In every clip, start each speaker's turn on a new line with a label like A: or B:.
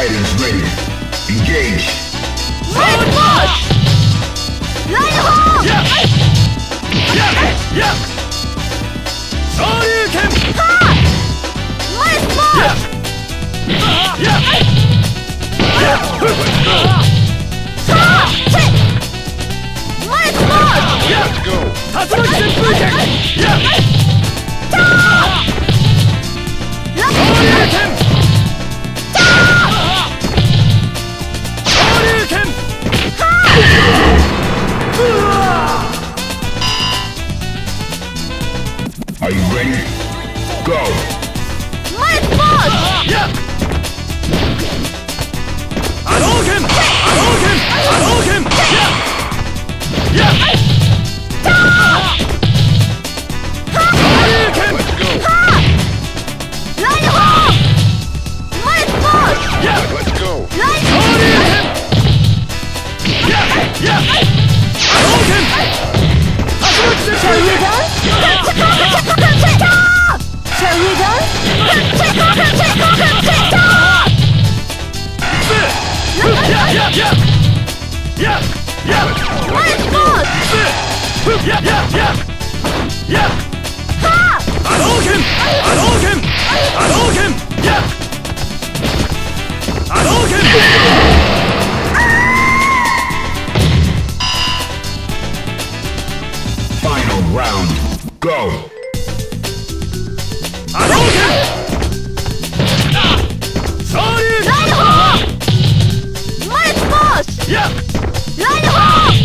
A: fighters ready. Engage.
B: Let's push! Line home!
C: Yeah! Shoryuken!
B: Ha! Let's push!
C: Yeah!
A: Let's go.
B: Ha! Hit! Let's push!
A: Let's go.
C: Tatsumaki Senpuken! Yeah! Shoryuken! Shoryuken!
A: Are you ready? Go.
B: Let's push!
C: Yeah! Hadouken! Hadouken! Hadouken! Yeah! Yeah! Shoryuken!
A: Let's go.
B: Line home! Let's push!
C: Yeah!
A: Let's go.
B: Line
C: Shoryuken! Yeah! Yeah! Hadouken! Tatsumaki
B: Shall we
C: Senpuken!
B: go? Shall we go?
C: Yeah! Yeah! Yeah! Yeah! Yeah!
B: Let's push!
C: Yeah! Yeah! Yeah! Yeah!
B: Ha!
C: Hadouken! Hadouken! Hadouken! Yeah! Hadouken!
A: Final round. Go.
C: Hadouken! Shoryuken!
B: Line home! Let's push!
C: Yeah!
B: Line home!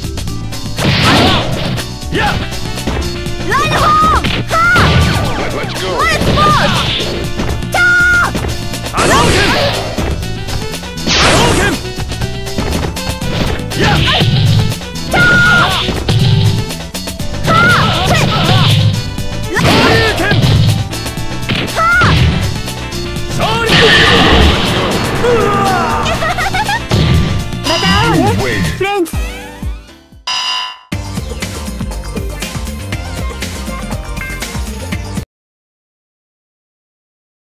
C: Yeah!
B: Line home! Ha!
A: Let's go.
B: Let's push! Ta!
C: Hadouken! Hadouken! Yeah!